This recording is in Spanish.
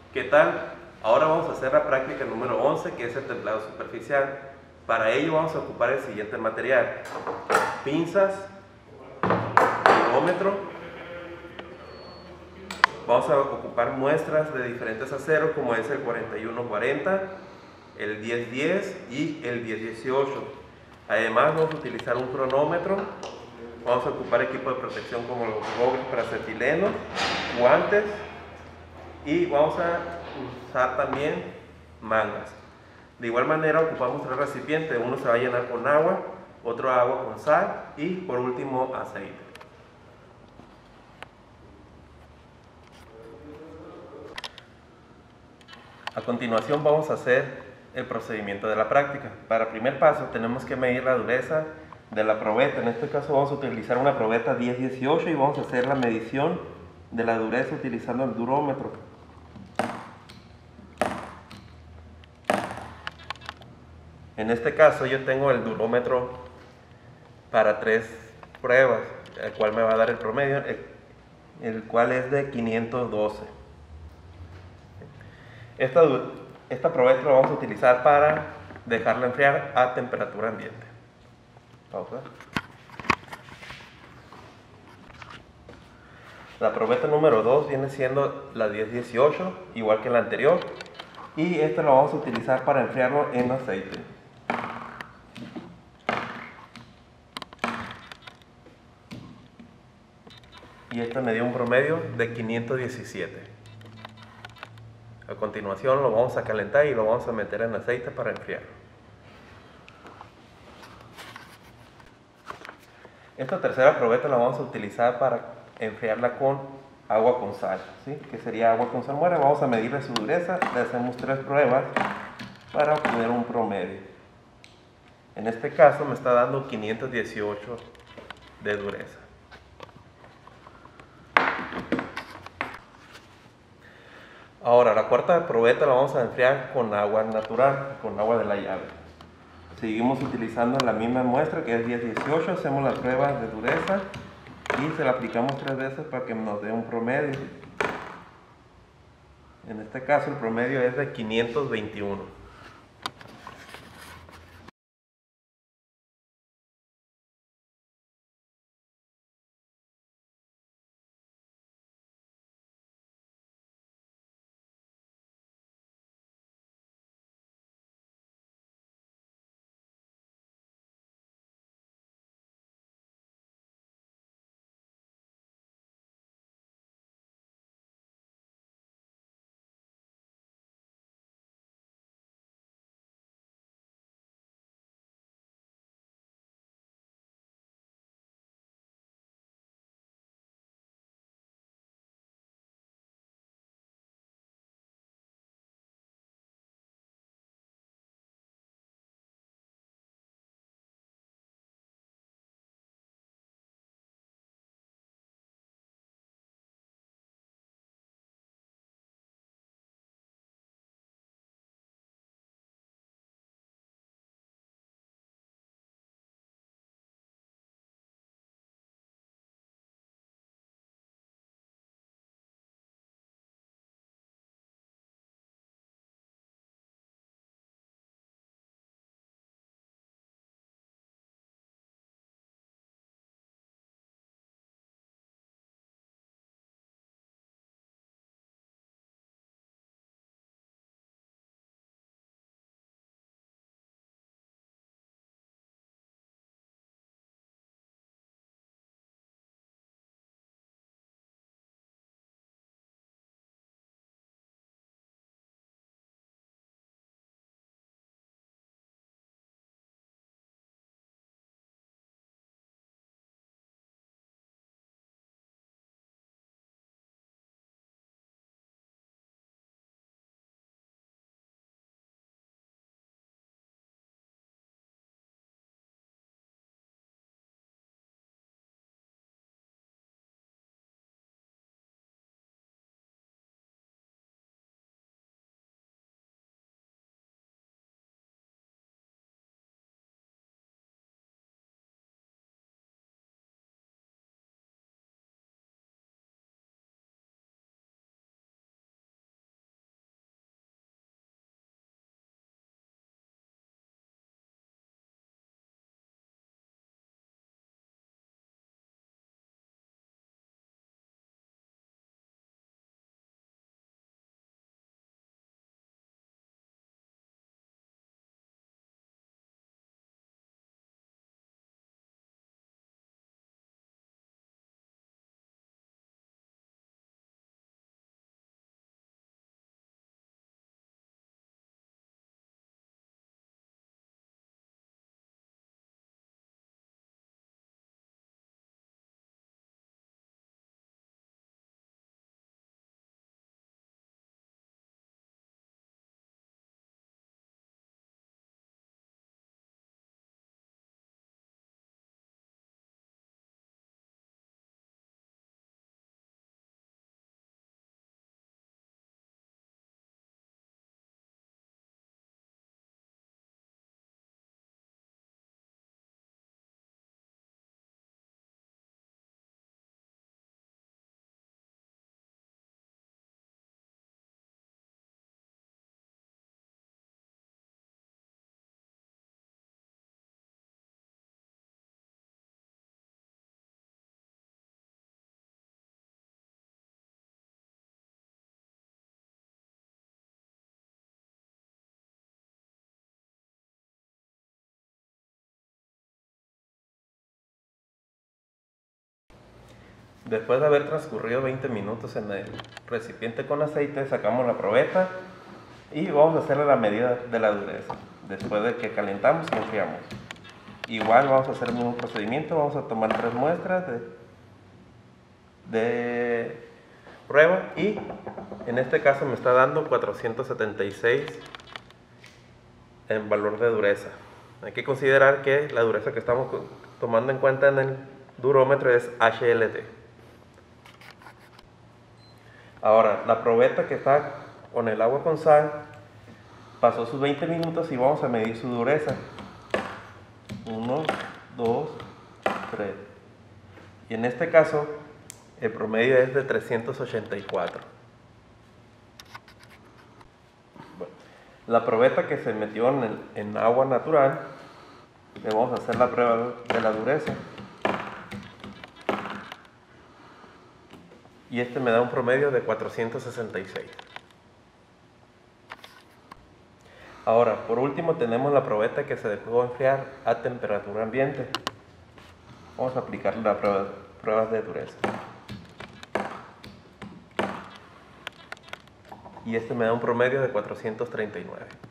¿Qué tal? Ahora vamos a hacer la práctica número 11, que es el templado superficial. Para ello vamos a ocupar el siguiente material: pinzas, hidrómetro. Vamos a ocupar muestras de diferentes aceros, como es el 4140, el 1010 y el 1018. Además vamos a utilizar un cronómetro. Vamos a ocupar equipo de protección como los gogles para acetileno, guantes, y vamos a usar también mangas. De igual manera ocupamos tres recipientes: uno se va a llenar con agua, otro agua con sal y por último aceite. A continuación vamos a hacer el procedimiento de la práctica. Para el primer paso tenemos que medir la dureza de la probeta. En este caso vamos a utilizar una probeta 1018 y vamos a hacer la medición de la dureza utilizando el durómetro. En este caso yo tengo el durómetro para 3 pruebas, el cual me va a dar el promedio, el cual es de 512. Esta probeta la vamos a utilizar para dejarla enfriar a temperatura ambiente. Pausa. La probeta número 2 viene siendo la 1018, igual que la anterior, y esta la vamos a utilizar para enfriarlo en aceite. Y esta me dio un promedio de 517. A continuación lo vamos a calentar y lo vamos a meter en aceite para enfriar. Esta tercera probeta la vamos a utilizar para enfriarla con agua con sal, ¿sí? Que sería agua con salmuera. Vamos a medirle su dureza, le hacemos 3 pruebas para obtener un promedio. En este caso me está dando 518 de dureza. Ahora la cuarta probeta la vamos a enfriar con agua natural, con agua de la llave. Seguimos utilizando la misma muestra, que es 1018, hacemos las pruebas de dureza y se la aplicamos 3 veces para que nos dé un promedio. En este caso el promedio es de 521. Después de haber transcurrido 20 minutos en el recipiente con aceite, sacamos la probeta y vamos a hacerle la medida de la dureza. Después de que calentamos y enfriamos. Igual vamos a hacer el mismo procedimiento, vamos a tomar 3 muestras de prueba y en este caso me está dando 476 en valor de dureza. Hay que considerar que la dureza que estamos tomando en cuenta en el durómetro es HLT. Ahora, la probeta que está con el agua con sal pasó sus 20 minutos y vamos a medir su dureza. 1, 2, 3. Y en este caso, el promedio es de 384. Bueno, la probeta que se metió en agua natural, le vamos a hacer la prueba de la dureza. Y este me da un promedio de 466. Ahora, por último tenemos la probeta que se dejó enfriar a temperatura ambiente. Vamos a aplicarle las pruebas de dureza. Y este me da un promedio de 439.